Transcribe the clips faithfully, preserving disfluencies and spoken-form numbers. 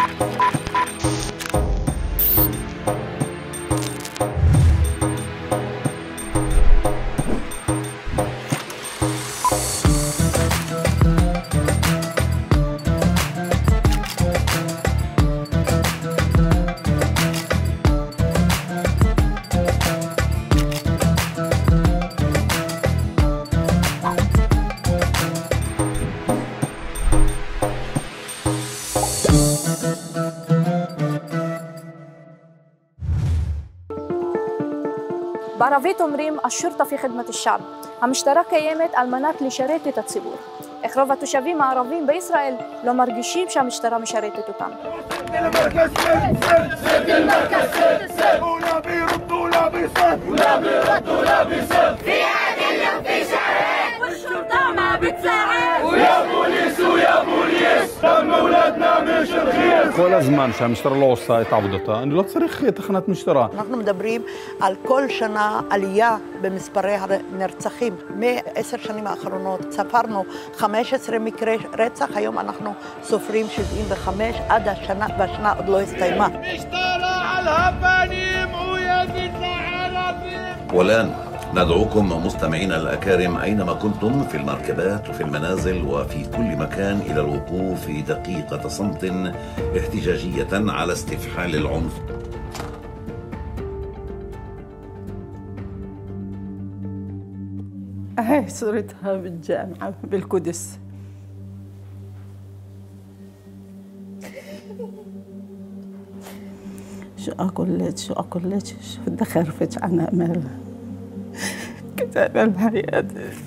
בערבית אומרים, השורטה في خدمة الشعب. המשטרה קיימת על מנת לשרת את הציבור. איך רוב התושבים הערבים בישראל לא מרגישים שהמשטרה משרתת אותם. כל הזמן שהמשטרה לא עושה את עבודתה, אני לא צריך תחנת משטרה. אנחנו מדברים על כל שנה עלייה במספרי הנרצחים. מעשר שנים האחרונות ספרנו חמישה עשר מקרי רצח, היום אנחנו סופרים שבעים וחמש עד השנה, והשנה עוד לא הסתיימה. משטרה על הפנים עוינת לערבים. والآن ندعوكم مستمعينا الأكارم أينما كنتم في المركبات وفي المنازل وفي كل مكان إلى الوقوف في دقيقة صمت احتجاجية على استفحال العنف. هاي صورتها بالجامعة بالقدس. شو أقول لك شو أقول لك شو بدي أخرفك عن أمل كتاب الحياة.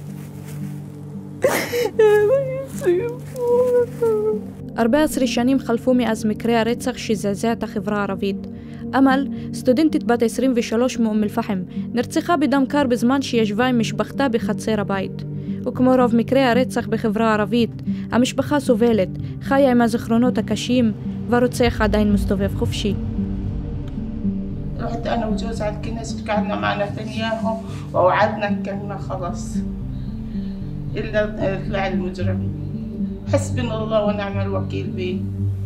ארבע עשרה שנים חלפו מאז מקרה הרצח שזעזע את החברה הערבית. אמל, סטודנטית בת עשרים ושלוש מאום אל-פחם, נרצחה בדם קר בזמן שישבה עם משפחתה בחצר הבית. וכמו רוב מקרי הרצח בחברה הערבית, המשפחה סובלת, חיה עם הזיכרונות הקשים, והרוצח עדיין מסתובב חופשי. رحت أنا وجوزي على الكنيسة وقعدنا مع نتنياهو ووعدنا كنا خلاص إلا طلع المجرمين. حسبنا الله ونعم الوكيل بيه.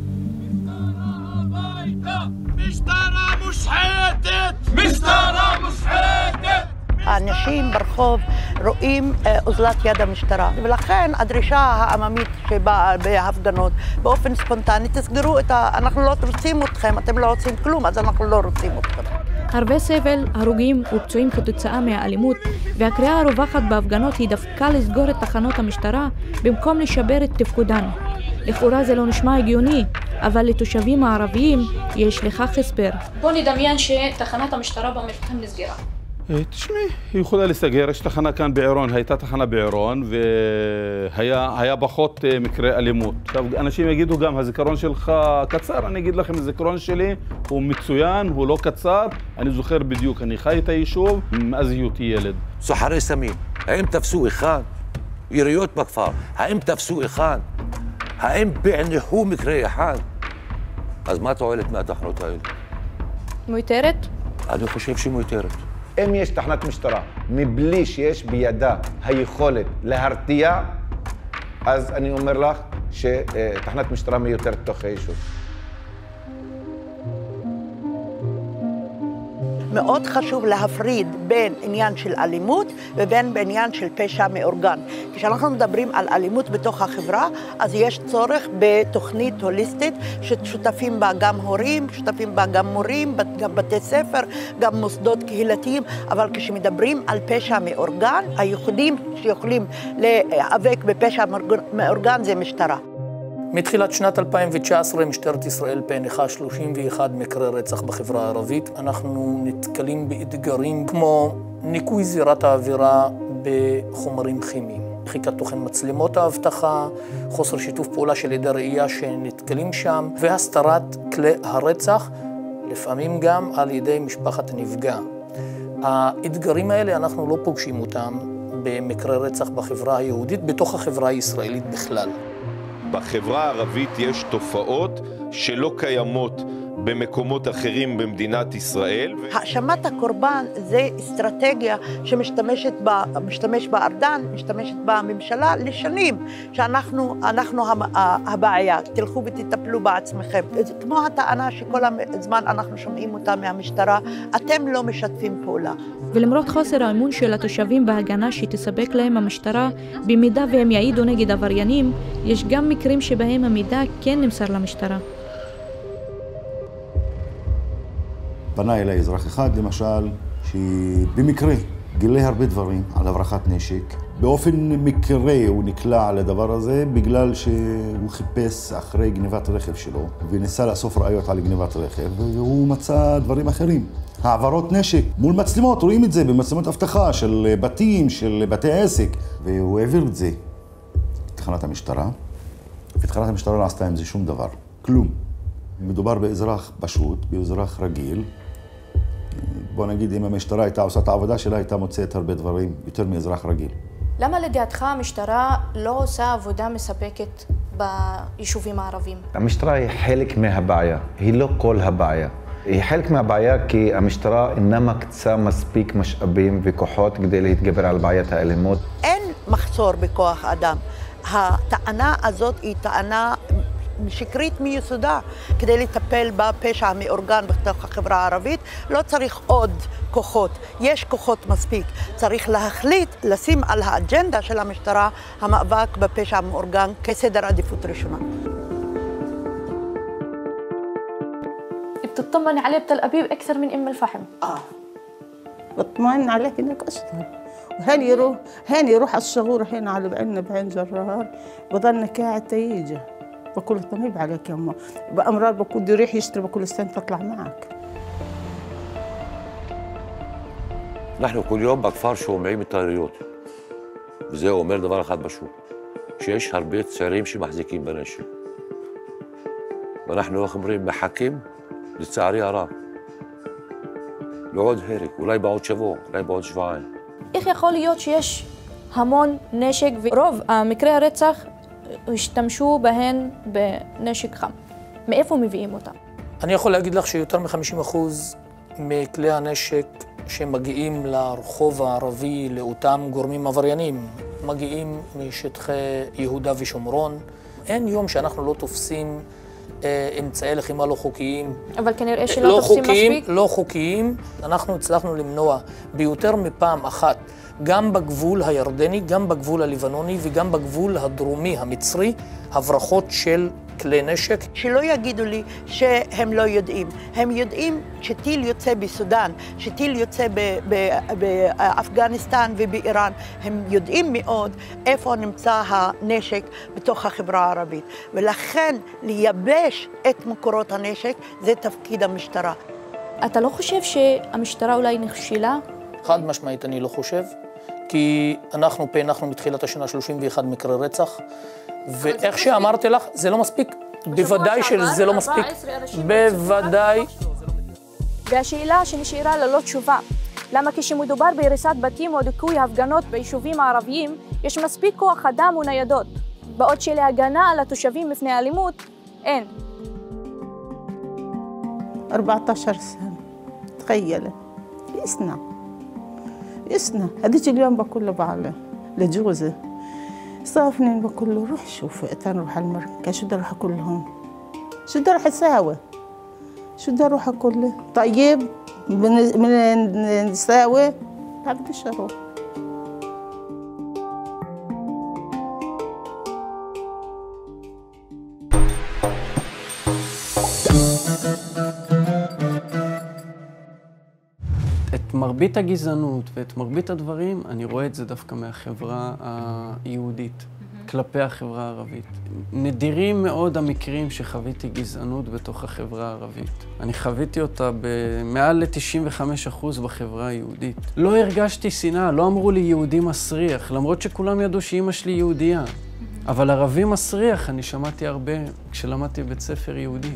משטרה מושחתת! משטרה מושחתת! האנשים ברחוב רואים אוזלת יד המשטרה, ולכן הדרישה העממית שבאה בהפגנות באופן ספונטני, תסגרו את ה... אנחנו לא רוצים אתכם, אתם לא רוצים כלום, אז אנחנו לא רוצים אתכם. הרבה סבל, הרוגים ופצועים כתוצאה מהאלימות, והקריאה הרווחת בהפגנות היא דווקא לסגור את תחנות המשטרה במקום לשבר את תפקודן. לכאורה זה לא נשמע הגיוני, אבל לתושבים הערביים יש לכך הסבר. בוא נדמיין שתחנת המשטרה באום-אל-פחם נסגרה. תשמעי, היא יכולה להיסגר, יש תחנה כאן בעירון, הייתה תחנה בעירון, והיה פחות מקרי אלימות. עכשיו, אנשים יגידו גם, הזיכרון שלך קצר, אני אגיד לכם, הזיכרון שלי הוא מצוין, הוא לא קצר, אני זוכר בדיוק, אני חי את היישוב מאז היותי ילד. סוחרי סמים, האם תפסו אחד? יריות בכפר, האם תפסו אחד? האם פענחו מקרה אחד? אז מה תועלת מהתחנות האלה? מותרת? אני חושב שהיא מותרת. אם יש תחנת משטרה מבלי שיש בידה היכולת להרתיע, אז אני אומר לך שתחנת משטרה מיותרת בתוך היישוב. מאוד חשוב להפריד בין עניין של אלימות ובין בעניין של פשע מאורגן. כשאנחנו מדברים על אלימות בתוך החברה, אז יש צורך בתוכנית הוליסטית ששותפים בה גם הורים, שותפים בה גם מורים, גם בתי ספר, גם מוסדות קהילתיים, אבל כשמדברים על פשע מאורגן, היחידים שיכולים להיאבק בפשע מאורגן זה משטרה. מתחילת שנת אלפיים תשע עשרה משטרת ישראל פענחה שלושים ואחד מקרי רצח בחברה הערבית. אנחנו נתקלים באתגרים כמו ניקוי זירת העבירה בחומרים כימיים, מחיקת תוכן מצלמות האבטחה, חוסר שיתוף פעולה של עדי ראייה שנתקלים שם, והסתרת כלי הרצח, לפעמים גם על ידי משפחת הנפגע. האתגרים האלה אנחנו לא פוגשים אותם במקרי רצח בחברה היהודית, בתוך החברה הישראלית בכלל. בחברה הערבית יש תופעות שלא קיימות במקומות אחרים במדינת ישראל. האשמת הקורבן זה אסטרטגיה שמשתמשת בה, משתמש בה ארדן, משתמשת בה הממשלה לשנים, שאנחנו אנחנו הבעיה, תלכו ותטפלו בעצמכם. זה כמו הטענה שכל הזמן אנחנו שומעים אותה מהמשטרה, אתם לא משתפים פעולה. ולמרות חוסר האמון של התושבים בהגנה שתספק להם המשטרה, במידה והם יעידו נגד עבריינים, יש גם מקרים שבהם המידע כן נמסר למשטרה. פנה אליי אזרח אחד, למשל, שבמקרה גילה הרבה דברים על הברחת נשק. באופן מקרה הוא נקלע על הדבר הזה בגלל שהוא חיפש אחרי גניבת רכב שלו וניסה לאסוף ראיות על גניבת רכב, והוא מצא דברים אחרים. העברות נשק מול מצלמות, רואים את זה במצלמות אבטחה של בתים, של בתי עסק, והוא העביר את זה לתחנת המשטרה, ותחנת המשטרה לא עשתה עם זה שום דבר, כלום. מדובר באזרח פשוט, באזרח רגיל. בוא נגיד, אם המשטרה הייתה עושה את העבודה שלה, הייתה מוצאת הרבה דברים יותר מאזרח רגיל. למה לדעתך המשטרה לא עושה עבודה מספקת ביישובים הערבים? המשטרה היא חלק מהבעיה, היא לא כל הבעיה. היא חלק מהבעיה כי המשטרה אינה מקצה מספיק משאבים וכוחות כדי להתגבר על בעיית האלימות. אין מחסור בכוח אדם. הטענה הזאת היא טענה שקרית מיסודה. כדי לטפל בפשע המאורגן בתוך החברה הערבית לא צריך עוד כוחות, יש כוחות מספיק. צריך להחליט, לשים על האג'נדה של המשטרה המאבק בפשע המאורגן כסדר עדיפות ראשונה. بتطمني عليه بتل أبيب أكثر من أم الفحم. آه بطمن عليك إنك أشتغل وهين يروح هين يروح الشغور هنا على بعنا بعين جرار بضلنا قاعد تيجي بقول طيب عليك يا أمه بأمرار بقول بده يروح يشتري بقول استنى تطلع معك. نحن كل يوم בכפר שומעים את היריות, וזה אומר דבר אחד פשוט, שיש הרבה צעירים שמחזיקים בנשק. ואנחנו, איך אומרים, מחכים לצערי הרב לעוד הרג, אולי בעוד שבוע, אולי בעוד שבועיים. איך יכול להיות שיש המון נשק ורוב מקרי הרצח השתמשו בהן בנשק חם? מאיפה מביאים אותם? אני יכול להגיד לך שיותר מ-חמישים אחוז מכלי הנשק שמגיעים לרחוב הערבי, לאותם גורמים עבריינים, מגיעים משטחי יהודה ושומרון. אין יום שאנחנו לא תופסים אה, אמצעי לחימה לא חוקיים. אבל כנראה שלא לא תופסים חוקיים, מספיק. לא חוקיים. אנחנו הצלחנו למנוע ביותר מפעם אחת, גם בגבול הירדני, גם בגבול הלבנוני וגם בגבול הדרומי המצרי, הברחות של כלי נשק. שלא יגידו לי שהם לא יודעים. הם יודעים שטיל יוצא בסודאן, שטיל יוצא באפגניסטן ובאיראן. הם יודעים מאוד איפה נמצא הנשק בתוך החברה הערבית. ולכן לייבש את מקורות הנשק זה תפקיד המשטרה. אתה לא חושב שהמשטרה אולי נכשלה? חד משמעית אני לא חושב, כי אנחנו פענחנו מתחילת השנה שלושים ואחד מקרי רצח, ואיך שאמרתי לך, זה לא מספיק. בוודאי שזה לא מספיק. בוודאי. והשאלה שנשארה ללא תשובה, למה כשמדובר בהריסת בתים או דיכוי הפגנות ביישובים הערביים, יש מספיק כוח אדם וניידות, בעוד שלהגנה על התושבים מפני אלימות, אין. أربعة عشر سنة تخيلي يسنى يسنى هديك اليوم بقول له بعله لجوزي صافنين بقول له روح شوف تعال نروح على المركز شو بدي اروح اقول لهم شو بدي اروح اساوي شو بدي اروح اقول له طيب من من نساوي ما بديش اروح. את מרבית הגזענות ואת מרבית הדברים, אני רואה את זה דווקא מהחברה היהודית, mm-hmm. כלפי החברה הערבית. נדירים מאוד המקרים שחוויתי גזענות בתוך החברה הערבית. אני חוויתי אותה במעל ל-תשעים וחמישה אחוז בחברה היהודית. לא הרגשתי שנאה, לא אמרו לי יהודי מסריח, למרות שכולם ידעו שאמא שלי יהודייה. Mm-hmm. אבל ערבי מסריח, אני שמעתי הרבה כשלמדתי בבית ספר יהודי.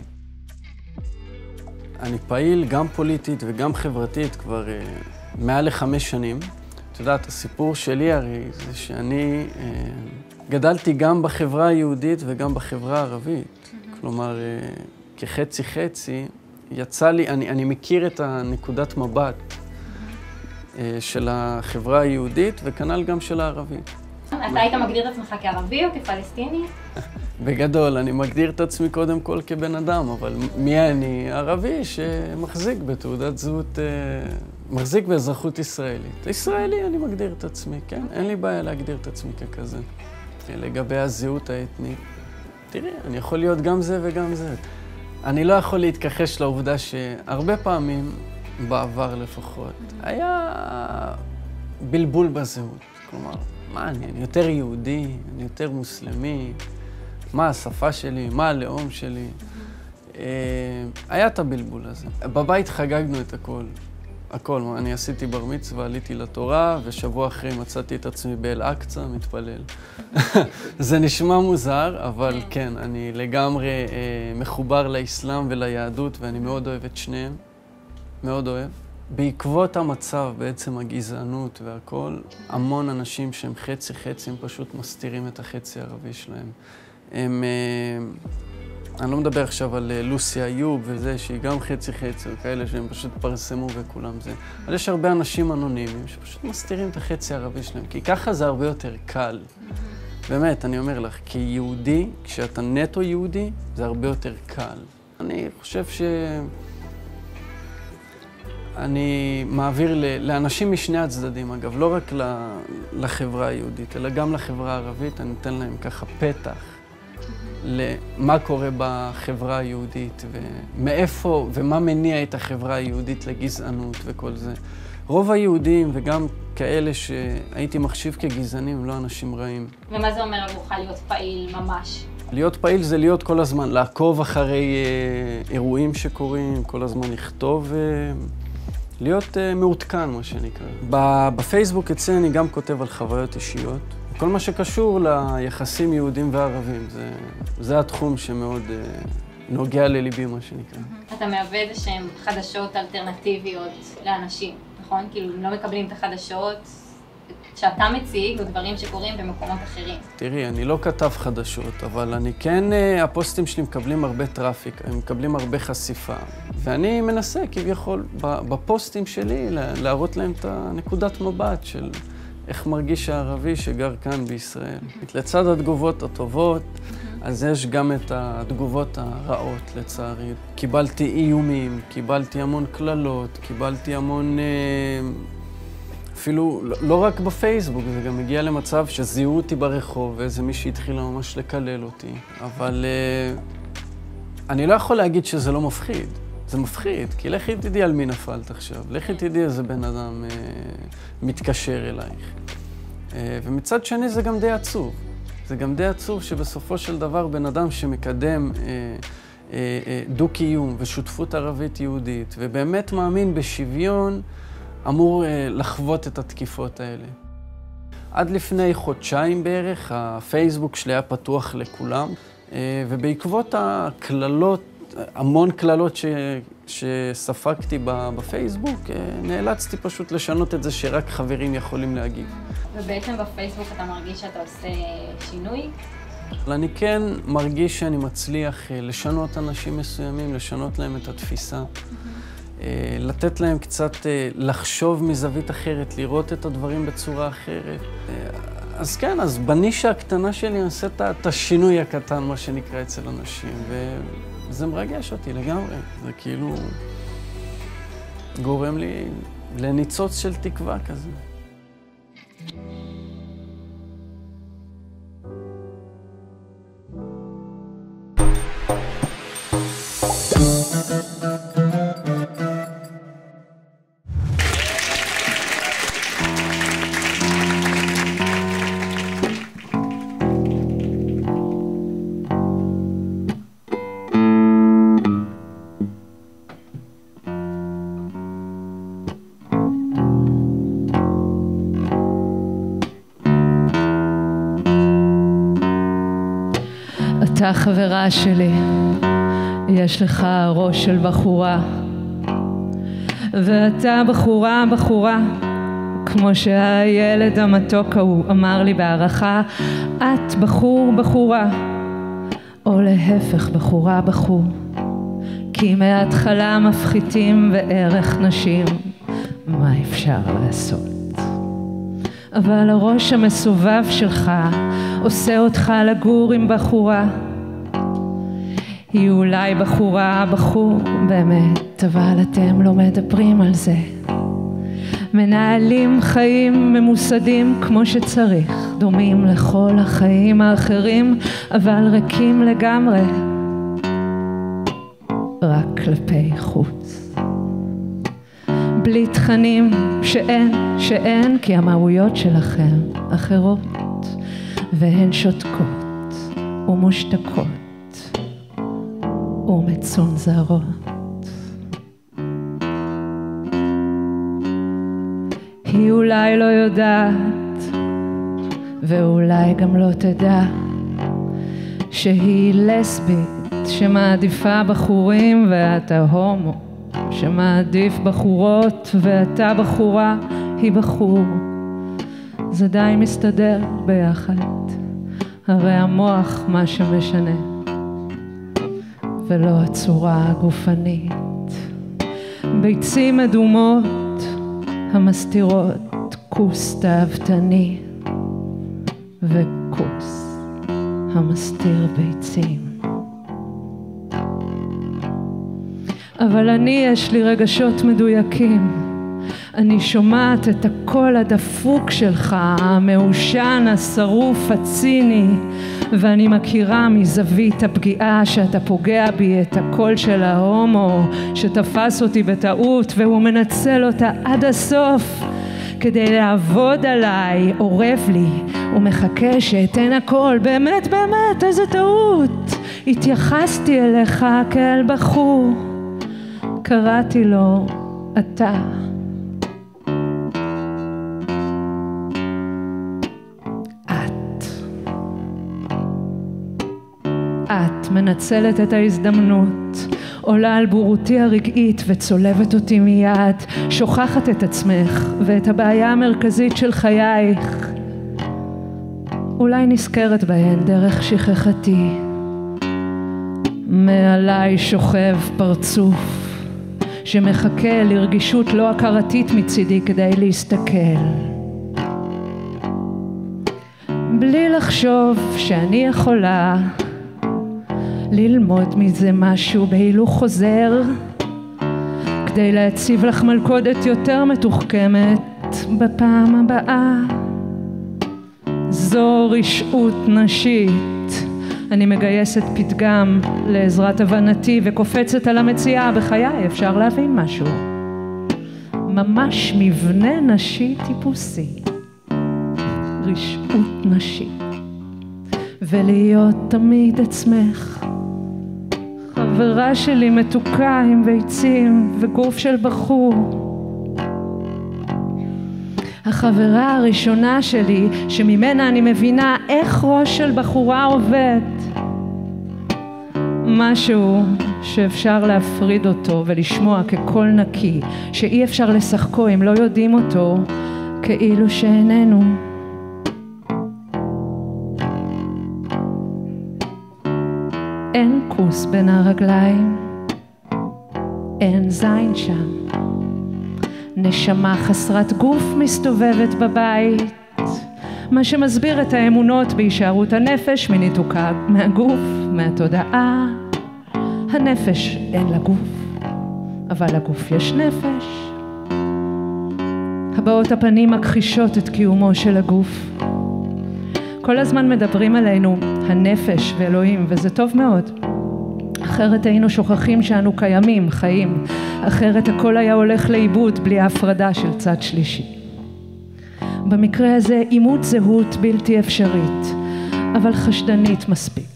אני פעיל גם פוליטית וגם חברתית כבר אה, מעל לחמש שנים. את יודעת, הסיפור שלי הרי זה שאני אה, גדלתי גם בחברה היהודית וגם בחברה הערבית. Mm-hmm. כלומר, אה, כחצי חצי, יצא לי, אני, אני מכיר את הנקודת מבט של החברה היהודית וכנ"ל גם של הערבית. אתה היית מגדיר את עצמך כערבי או כפלסטיני? בגדול, אני מגדיר את עצמי קודם כל כבן אדם, אבל מי אני? ערבי שמחזיק בתעודת זהות, מחזיק באזרחות ישראלית. ישראלי אני מגדיר את עצמי, כן? אין לי בעיה להגדיר את עצמי ככזה. לגבי הזהות האתנית, תראי, אני יכול להיות גם זה וגם זה. אני לא יכול להתכחש לעובדה שהרבה פעמים, בעבר לפחות, היה בלבול בזהות. כלומר, מה אני? אני יותר יהודי, אני יותר מוסלמי, מה השפה שלי, מה הלאום שלי. היה את הבלבול הזה. בבית חגגנו את הכל. הכל. אני עשיתי בר מצווה, עליתי לתורה, ושבוע אחרי מצאתי את עצמי באל-אקצא, מתפלל. זה נשמע מוזר, אבל כן, אני לגמרי מחובר לאסלאם וליהדות, ואני מאוד אוהב את שניהם. מאוד אוהב. בעקבות המצב, בעצם הגזענות והכל, המון אנשים שהם חצי-חצי, הם פשוט מסתירים את החצי הערבי שלהם. הם... אני לא מדבר עכשיו על לוסי איוב וזה, שהיא גם חצי-חצי, כאלה שהם פשוט פרסמו וכולם זה. אבל יש הרבה אנשים אנונימיים שפשוט מסתירים את החצי הערבי שלהם, כי ככה זה הרבה יותר קל. באמת, אני אומר לך, כיהודי, כשאתה נטו יהודי, זה הרבה יותר קל. אני חושב ש... אני מעביר לאנשים משני הצדדים, אגב, לא רק לחברה היהודית, אלא גם לחברה הערבית, אני נותן להם ככה פתח למה קורה בחברה היהודית ומאיפה ומה מניע את החברה היהודית לגזענות וכל זה. רוב היהודים וגם כאלה שהייתי מחשיב כגזענים הם לא אנשים רעים. ומה זה אומר עבורך להיות פעיל ממש? להיות פעיל זה להיות כל הזמן, לעקוב אחרי אה, אירועים שקורים, כל הזמן לכתוב, אה, להיות אה, מעודכן, מה שנקרא. בפייסבוק אצלי אני גם כותב על חוויות אישיות. כל מה שקשור ליחסים יהודים וערבים, זה, זה התחום שמאוד אה, נוגע לליבי, מה שנקרא. אתה מהווה איזה שהן חדשות אלטרנטיביות לאנשים, נכון? כאילו, הם לא מקבלים את החדשות שאתה מציג, או דברים שקורים במקומות אחרים. תראי, אני לא כתב חדשות, אבל אני כן, הפוסטים שלי מקבלים הרבה טראפיק, הם מקבלים הרבה חשיפה. ואני מנסה, כביכול, בפוסטים שלי, להראות להם את הנקודת מבט של איך מרגיש הערבי שגר כאן בישראל. לצד התגובות הטובות, אז יש גם את התגובות הרעות, לצערי. קיבלתי איומים, קיבלתי המון כללות, קיבלתי המון... אפילו לא רק בפייסבוק, זה גם הגיע למצב שזיהו אותי ברחוב, ואיזה מישהי התחילה ממש לקלל אותי. אבל uh, אני לא יכול להגיד שזה לא מפחיד. זה מפחיד, כי לכי תדעי על מי נפלת עכשיו. לכי תדעי איזה בן אדם uh, מתקשר אלייך. Uh, ומצד שני זה גם די עצוב. זה גם די עצוב שבסופו של דבר בן אדם שמקדם uh, uh, uh, דו-קיום ושותפות ערבית יהודית, ובאמת מאמין בשוויון, אמור לחוות את התקיפות האלה. עד לפני חודשיים בערך, הפייסבוק שלי היה פתוח לכולם, ובעקבות הכללות, המון כללות ש... שספגתי בפייסבוק, נאלצתי פשוט לשנות את זה שרק חברים יכולים להגיב. ובעצם בפייסבוק אתה מרגיש שאתה עושה שינוי? אני כן מרגיש שאני מצליח לשנות אנשים מסוימים, לשנות להם את התפיסה. לתת להם קצת לחשוב מזווית אחרת, לראות את הדברים בצורה אחרת. אז כן, אז בנישה הקטנה שלי אני עושה את השינוי הקטן, מה שנקרא אצל אנשים, וזה מרגש אותי לגמרי. זה כאילו גורם לי לניצוץ של תקווה כזה. אתה חברה שלי, יש לך ראש של בחורה, ואתה בחורה בחורה, כמו שהילד המתוק ההוא אמר לי בהערכה, את בחור בחורה, או להפך בחורה בחור. כי מההתחלה מפחיתים בערך נשים, מה אפשר לעשות? אבל הראש המסובב שלך עושה אותך לגור עם בחורה. היא אולי בחורה, בחור באמת, אבל אתם לא מדברים על זה. מנהלים חיים ממוסדים כמו שצריך, דומים לכל החיים האחרים, אבל ריקים לגמרי, רק כלפי חוץ. בלי תכנים שאין, שאין, כי המהויות שלכם אחרות, והן שותקות ומושתקות ומצונזרות. היא אולי לא יודעת, ואולי גם לא תדע, שהיא לסבית שמעדיפה בחורים ואתה הומו, שמעדיף בחורות ואתה בחורה, היא בחור. זה די מסתדר ביחד, הרי המוח מה שמשנה, ולא הצורה הגופנית. ביצים אדומות המסתירות כוס תאוותני, וכוס המסתיר ביצים. אבל אני יש לי רגשות מדויקים, אני שומעת את הקול הדפוק שלך, המעושן, השרוף, הציני, ואני מכירה מזווית הפגיעה שאתה פוגע בי את הקול של ההומו שתפס אותי בטעות, והוא מנצל אותה עד הסוף כדי לעבוד עליי, עורב לי ומחכה שאתן הכל. באמת באמת איזה טעות, התייחסתי אליך כאל בחור, קראתי לו אתה. את מנצלת את ההזדמנות, עולה על בורותי הרגעית וצולבת אותי מיד, שוכחת את עצמך ואת הבעיה המרכזית של חייך. אולי נזכרת בהן דרך שכחתי. מעליי שוכב פרצוף שמחכה לרגישות לא הכרתית מצידי כדי להסתכל. בלי לחשוב שאני יכולה ללמוד מזה משהו בהילוך חוזר, כדי להציב לך מלכודת יותר מתוחכמת בפעם הבאה. זו רשעות נשית. אני מגייסת פתגם לעזרת הבנתי וקופצת על המציאה. בחיי אפשר להבין משהו, ממש מבנה נשי טיפוסי, רשעות נשית, ולהיות תמיד עצמך. חברה שלי מתוקה עם ביצים וגוף של בחור. החברה הראשונה שלי שממנה אני מבינה איך ראש של בחורה עובד. משהו שאפשר להפריד אותו ולשמוע כקול נקי, שאי אפשר לשחקו אם לא יודעים אותו, כאילו שאיננו. אין כוס בין הרגליים, אין זין שם. נשמה חסרת גוף מסתובבת בבית, מה שמסביר את האמונות בהישארות הנפש מניתוקה מהגוף, מהתודעה. הנפש אין לה גוף, אבל לגוף יש נפש. הבעות הפנים מכחישות את קיומו של הגוף. כל הזמן מדברים עלינו הנפש ואלוהים, וזה טוב מאוד. אחרת היינו שוכחים שאנו קיימים, חיים. אחרת הכל היה הולך לאיבוד בלי ההפרדה של צד שלישי. במקרה הזה אימות זהות בלתי אפשרית, אבל חשדנית מספיק.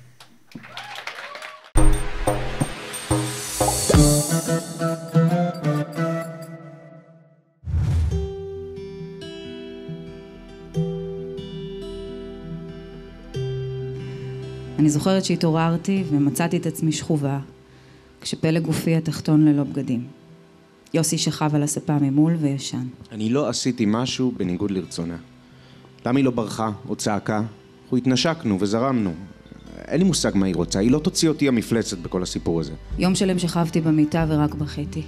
אני זוכרת שהתעוררתי ומצאתי את עצמי שכובה, כשפלג גופי התחתון ללא בגדים. יוסי שכב על הספה ממול וישן. אני לא עשיתי משהו בניגוד לרצונה. תמי לא ברחה או צעקה, אנחנו התנשקנו וזרמנו. אין לי מושג מה היא רוצה, היא לא תוציא אותי המפלצת בכל הסיפור הזה. יום שלם שכבתי במיטה ורק בכיתי.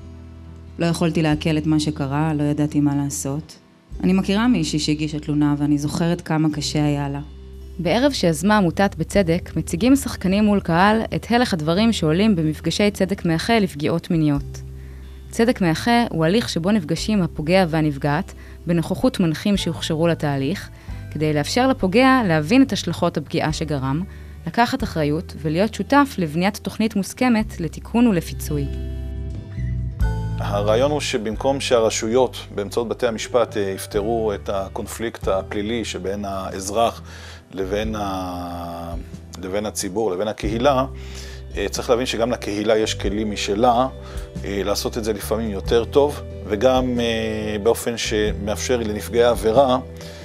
לא יכולתי לעכל את מה שקרה, לא ידעתי מה לעשות. אני מכירה מישהי שהגישה תלונה ואני זוכרת כמה קשה היה לה. בערב שיזמה עמותת בצדק, מציגים שחקנים מול קהל את הלך הדברים שעולים במפגשי צדק מאחה לפגיעות מיניות. צדק מאחה הוא הליך שבו נפגשים הפוגע והנפגעת בנוכחות מנחים שהוכשרו לתהליך, כדי לאפשר לפוגע להבין את השלכות הפגיעה שגרם, לקחת אחריות ולהיות שותף לבניית תוכנית מוסכמת לתיקון ולפיצוי. הרעיון הוא שבמקום שהרשויות באמצעות בתי המשפט יפתרו את הקונפליקט הפלילי שבין האזרח לבין, ה... לבין הציבור, לבין הקהילה, צריך להבין שגם לקהילה יש כלים משלה, לעשות את זה לפעמים יותר טוב, וגם באופן שמאפשר לנפגעי העבירה,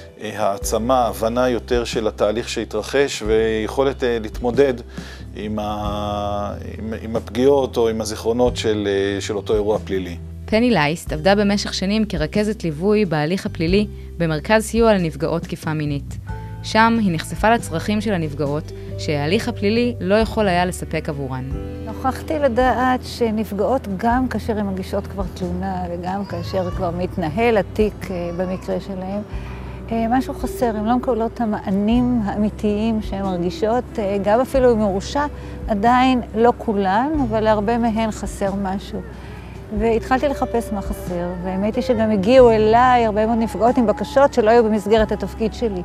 העצמה, הבנה יותר של התהליך שהתרחש, ויכולת להתמודד עם, ה... עם, עם הפגיעות או עם הזיכרונות של, של אותו אירוע פלילי. פני לייסט עבדה במשך שנים כרכזת ליווי בהליך הפלילי במרכז סיוע לנפגעות תקיפה מינית. שם היא נחשפה לצרכים של הנפגעות שההליך הפלילי לא יכול היה לספק עבורן. נוכחתי לדעת שנפגעות גם כאשר הן מגישות כבר תלונה וגם כאשר כבר מתנהל התיק במקרה שלהם, משהו חסר, הן לא מקבלות את המענים האמיתיים שהן מרגישות, גם אפילו אם מורשע, עדיין לא כולן, אבל להרבה מהן חסר משהו. והתחלתי לחפש מה חסר, והאמת היא שגם הגיעו אליי הרבה מאוד נפגעות עם בקשות שלא היו במסגרת התפקיד שלי.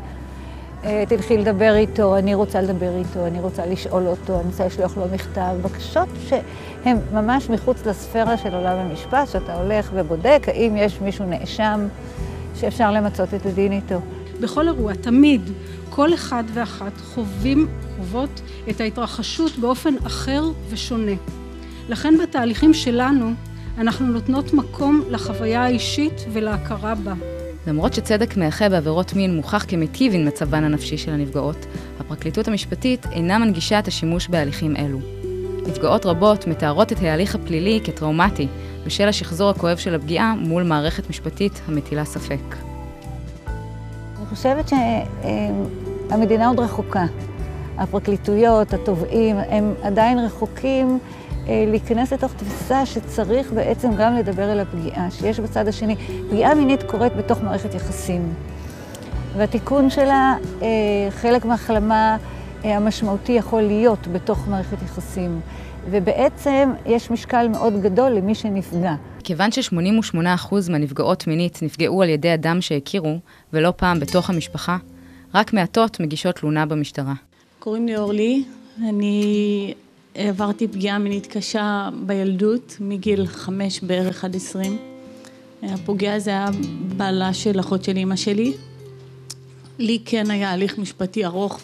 תלכי לדבר איתו, אני רוצה לדבר איתו, אני רוצה לשאול אותו, אני רוצה לשלוח לו מכתב, בקשות שהן ממש מחוץ לספירה של עולם המשפט, שאתה הולך ובודק האם יש מישהו נאשם שאפשר למצות את הדין איתו. בכל אירוע, תמיד, כל אחד ואחת חווים, חוות את ההתרחשות באופן אחר ושונה. לכן בתהליכים שלנו, אנחנו נותנות מקום לחוויה האישית ולהכרה בה. למרות שצדק מאחה בעבירות מין מוכח כמיטיב עם מצבן הנפשי של הנפגעות, הפרקליטות המשפטית אינה מנגישה את השימוש בהליכים אלו. נפגעות רבות מתארות את ההליך הפלילי כטראומטי, בשל השחזור הכואב של הפגיעה מול מערכת משפטית המטילה ספק. אני חושבת שהמדינה עוד רחוקה. הפרקליטויות, התובעים, הם עדיין רחוקים להיכנס לתוך תפיסה שצריך בעצם גם לדבר על הפגיעה, שיש בצד השני. פגיעה מינית קורית בתוך מערכת יחסים. והתיקון שלה, חלק מהחלמה המשמעותי יכול להיות בתוך מערכת יחסים. ובעצם יש משקל מאוד גדול למי שנפגע. כיוון ש-שמונים ושמונה אחוז מהנפגעות מינית נפגעו על ידי אדם שהכירו, ולא פעם בתוך המשפחה, רק מעטות מגישות תלונה במשטרה. קוראים לי אורלי, אני עברתי פגיעה מינית קשה בילדות, מגיל חמש בערך עד עשרים. הפוגע הזה היה בעלה של אחות של אמא שלי. לי כן היה הליך משפטי ארוך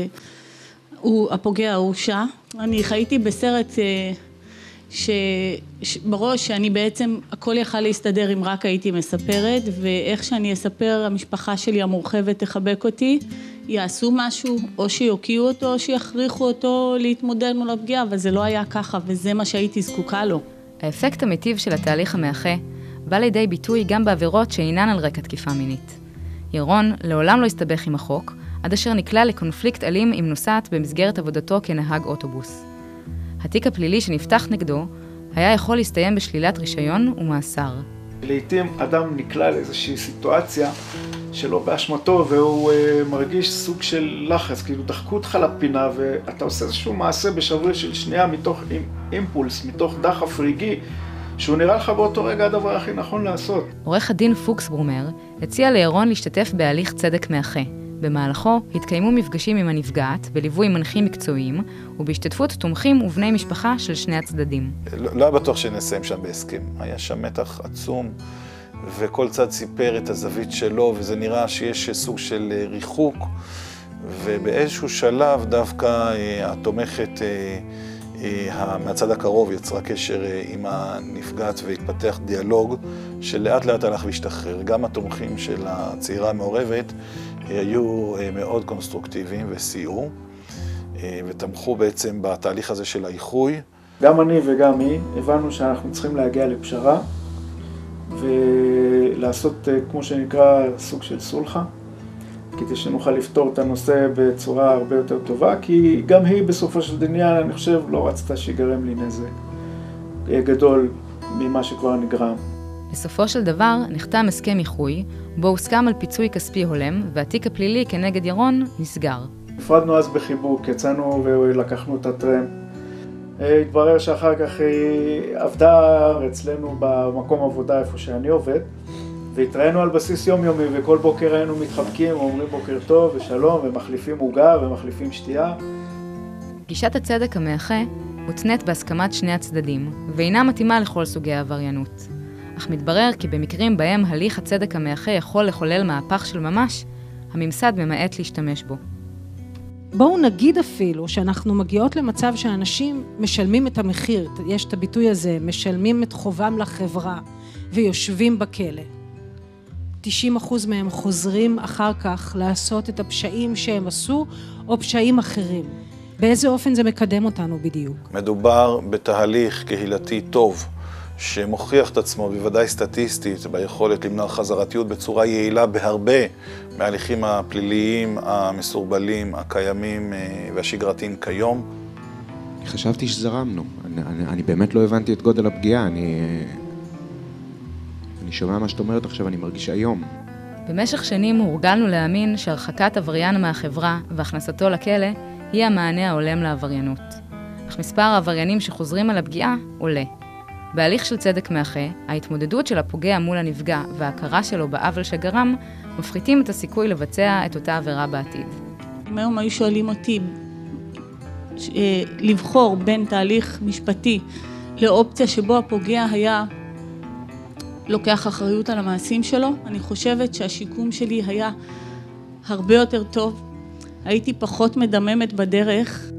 והפוגע הורשע. אני חייתי בסרט ש... בראש שאני בעצם הכל יכל להסתדר אם רק הייתי מספרת, ואיך שאני אספר המשפחה שלי המורחבת תחבק אותי, יעשו משהו, או שיוקיעו אותו, או שיכריחו אותו להתמודד מול הפגיעה, אבל זה לא היה ככה, וזה מה שהייתי זקוקה לו. האפקט המיטיב של התהליך המאחה בא לידי ביטוי גם בעבירות שאינן על רקע תקיפה מינית. ירון לעולם לא הסתבך עם החוק, עד אשר נקלע לקונפליקט אלים עם נוסעת במסגרת עבודתו כנהג אוטובוס. התיק הפלילי שנפתח נגדו היה יכול להסתיים בשלילת רישיון ומאסר. לעתים אדם נקלע לאיזושהי סיטואציה שלא באשמתו, והוא uh, מרגיש סוג של לחץ, כאילו דחקו אותך לפינה, ואתה עושה איזשהו מעשה בשבוע של שנייה מתוך אימפולס, מתוך דחף רגעי, שהוא נראה לך באותו רגע הדבר הכי נכון לעשות. עורך הדין פוקס ברומר הציע לירון להשתתף בהליך צדק מאחה. במהלכו התקיימו מפגשים עם הנפגעת בליווי מנחים מקצועיים ובהשתתפות תומכים ובני משפחה של שני הצדדים. לא, לא היה בטוח שנסיים שם בהסכם. היה שם מתח עצום וכל צד סיפר את הזווית שלו, וזה נראה שיש סוג של ריחוק, ובאיזשהו שלב דווקא התומכת מהצד הקרוב יצרה קשר עם הנפגעת והתפתח דיאלוג שלאט לאט הלך להשתחרר. גם התומכים של הצעירה המעורבת היו מאוד קונסטרוקטיביים וסייעו ותמכו בעצם בתהליך הזה של האיחוי. גם אני וגם היא הבנו שאנחנו צריכים להגיע לפשרה ולעשות כמו שנקרא סוג של סולחה, כדי שנוכל לפתור את הנושא בצורה הרבה יותר טובה, כי גם היא בסופו של עניין, אני חושב, לא רצתה שיגרם לי נזק גדול ממה שכבר נגרם. בסופו של דבר נחתם הסכם איחוי, בו הוסכם על פיצוי כספי הולם, והתיק הפלילי כנגד ירון נסגר. נפרדנו אז בחיבוק, יצאנו ולקחנו את הטרמפ. התברר שאחר כך היא עבדה אצלנו במקום עבודה איפה שאני עובד, והתראינו על בסיס יומיומי, וכל בוקר היינו מתחבקים, אומרים בוקר טוב ושלום, ומחליפים עוגה ומחליפים שתייה. גישת הצדק המאחה מותנית בהסכמת שני הצדדים, ואינה מתאימה לכל סוגי העבריינות. אך מתברר כי במקרים בהם הליך הצדק המאחה יכול לחולל מהפך של ממש, הממסד ממעט להשתמש בו. בואו נגיד אפילו שאנחנו מגיעות למצב שאנשים משלמים את המחיר, יש את הביטוי הזה, משלמים את חובם לחברה ויושבים בכלא. תשעים אחוז מהם חוזרים אחר כך לעשות את הפשעים שהם עשו או פשעים אחרים. באיזה אופן זה מקדם אותנו בדיוק? מדובר בתהליך קהילתי טוב, שמוכיח את עצמו בוודאי סטטיסטית ביכולת למנוע חזרתיות בצורה יעילה בהרבה מההליכים הפליליים המסורבלים, הקיימים והשגרתיים כיום. חשבתי שזרמנו, אני, אני, אני באמת לא הבנתי את גודל הפגיעה, אני, אני שומע מה שאת אומרת עכשיו, אני מרגיש היום. במשך שנים הורגלנו להאמין שהרחקת עבריין מהחברה והכנסתו לכלא היא המענה ההולם לעבריינות. אך מספר העבריינים שחוזרים על הפגיעה עולה. בהליך של צדק מאחה, ההתמודדות של הפוגע מול הנפגע וההכרה שלו בעוול שגרם, מפחיתים את הסיכוי לבצע את אותה עבירה בעתיד. אם היום היו שואלים אותי לבחור בין תהליך משפטי לאופציה שבו הפוגע היה לוקח אחריות על המעשים שלו, אני חושבת שהשיקום שלי היה הרבה יותר טוב. הייתי פחות מדממת בדרך.